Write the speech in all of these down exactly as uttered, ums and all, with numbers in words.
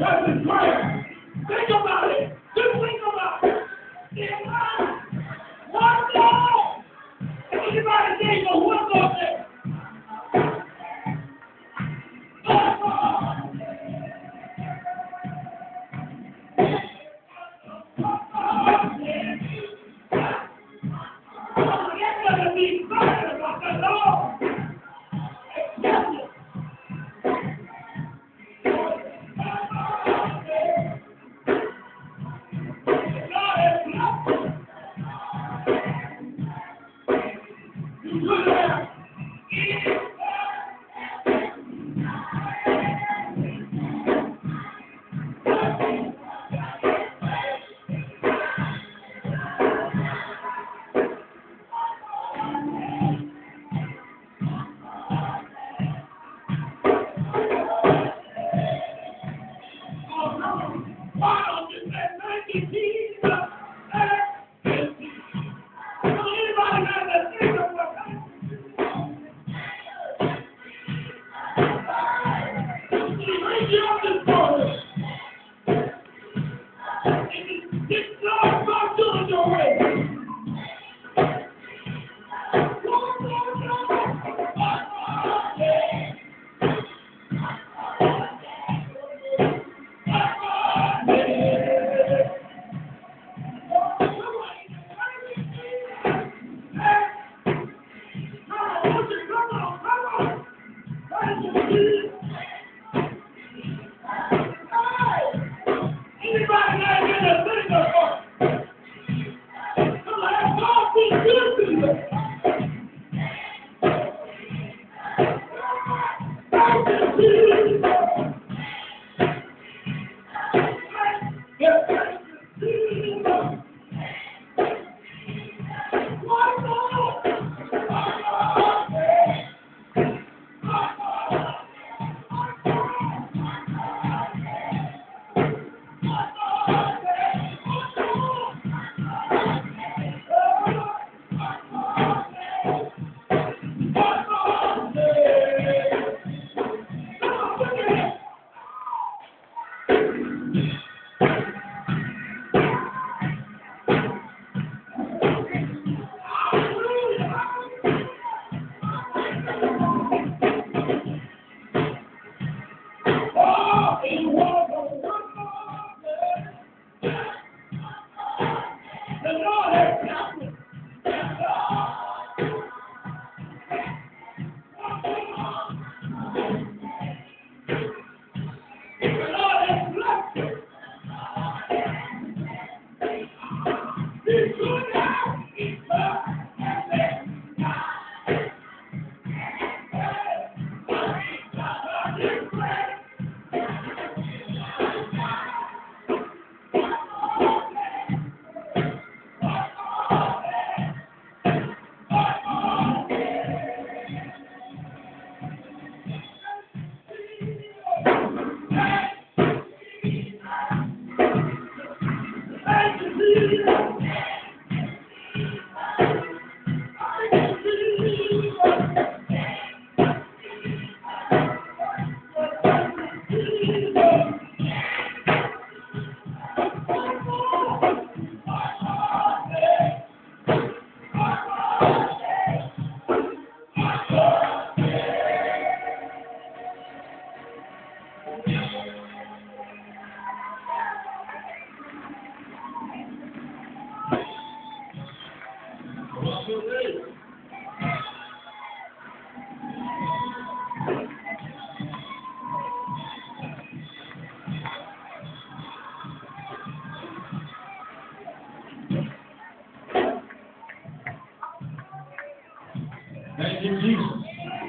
Thank you, Jesus.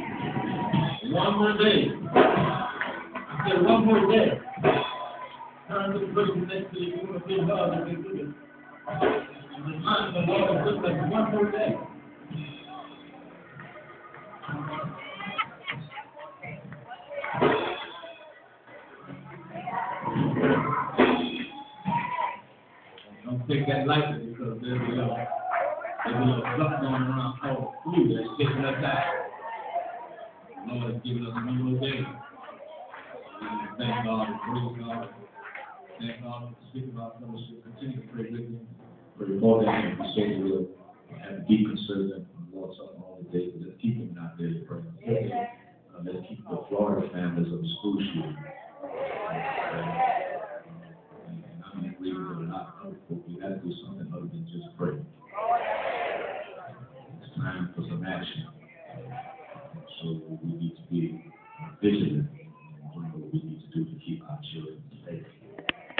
One more day. I said one more day. Turn to the person next to you. You want to feel love and be good. And remind the Lord of just like one more day. Don't take that lightly because there's a little, there's a little stuff going around called flu that's getting us out. The Lord has given us one more day. Thank God and praise God. Thank God for the speaking of our fellowship. Continue to pray with me. Pray for them and we say we'll have a deep concern them from the Lord's Supper all the day. Let's keep them out there praying. Uh, let's keep the Florida families of the school shooting.